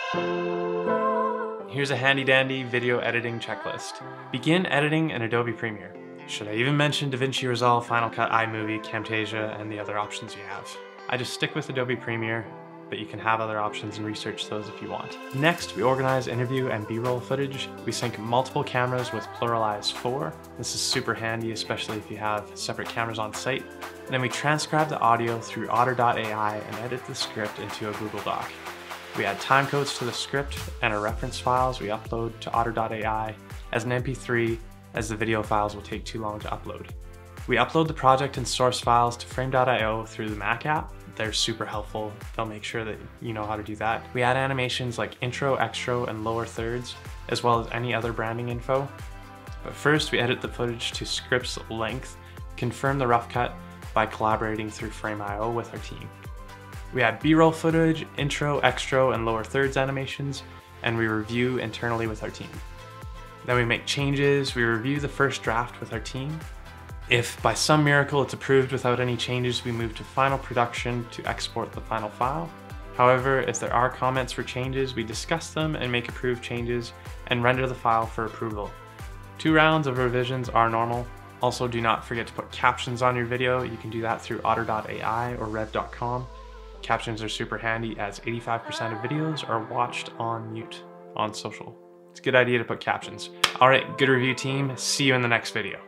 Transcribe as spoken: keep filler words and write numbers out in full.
Here's a handy dandy video editing checklist. Begin editing in Adobe Premiere. Should I even mention DaVinci Resolve, Final Cut, iMovie, Camtasia, and the other options you have? I just stick with Adobe Premiere, but you can have other options and research those if you want. Next, we organize interview and B-roll footage. We sync multiple cameras with Pluralize four. This is super handy, especially if you have separate cameras on site. And then we transcribe the audio through otter dot A I and edit the script into a Google Doc. We add timecodes to the script and our reference files we upload to otter dot A I as an M P three, as the video files will take too long to upload. We upload the project and source files to frame dot i o through the Mac app. They're super helpful. They'll make sure that you know how to do that. We add animations like intro, extro, and lower thirds, as well as any other branding info. But first, we edit the footage to script's length, confirm the rough cut by collaborating through frame dot i o with our team. We add B-roll footage, intro, extro, and lower thirds animations, and we review internally with our team. Then we make changes, we review the first draft with our team. If by some miracle it's approved without any changes, we move to final production to export the final file. However, if there are comments for changes, we discuss them and make approved changes and render the file for approval. Two rounds of revisions are normal. Also, do not forget to put captions on your video. You can do that through otter dot A I or rev dot com. Captions are super handy as eighty-five percent of videos are watched on mute on social. It's a good idea to put captions. All right, good review team. See you in the next video.